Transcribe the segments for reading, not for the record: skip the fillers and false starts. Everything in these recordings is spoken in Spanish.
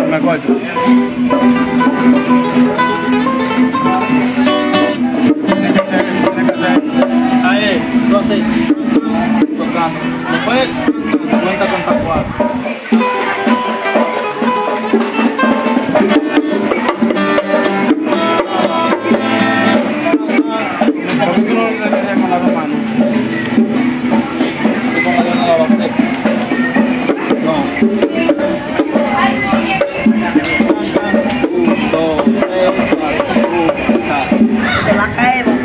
me corto. Ahí, tú así. Tocando. Después, cuenta con tacuar. ¿Por qué no le dejas con las dos manos? ¿Y con la de una la vas a hacer? No. 1, 2, 3, 4, Te va a caer, boco.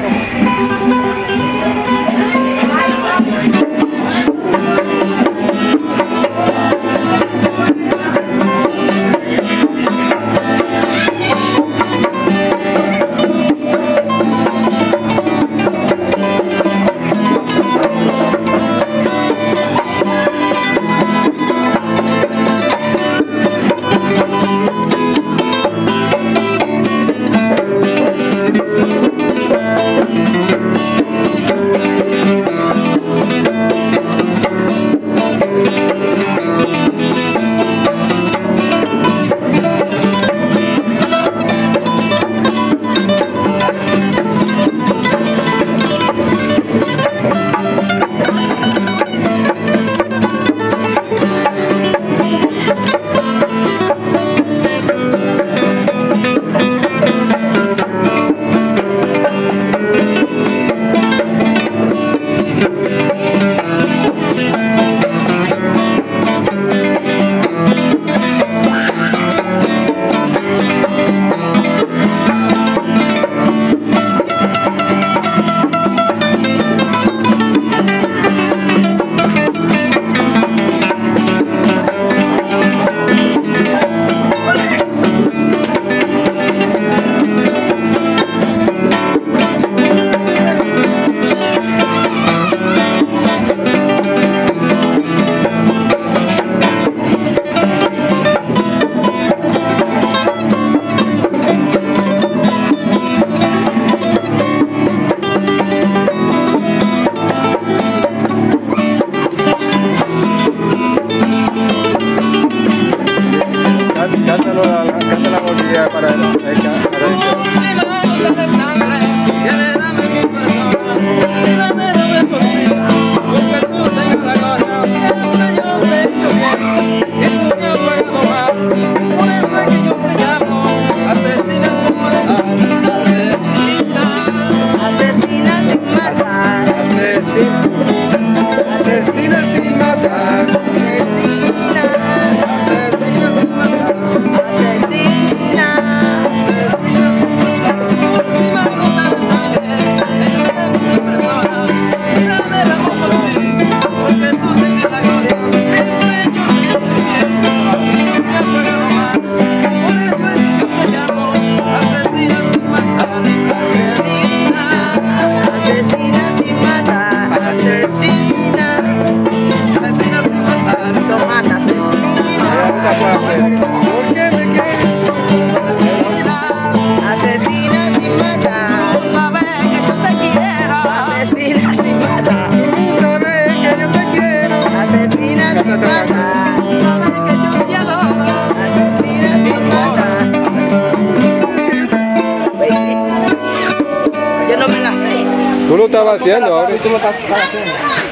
Tú lo estabas haciendo ahora. Tú lo estás haciendo.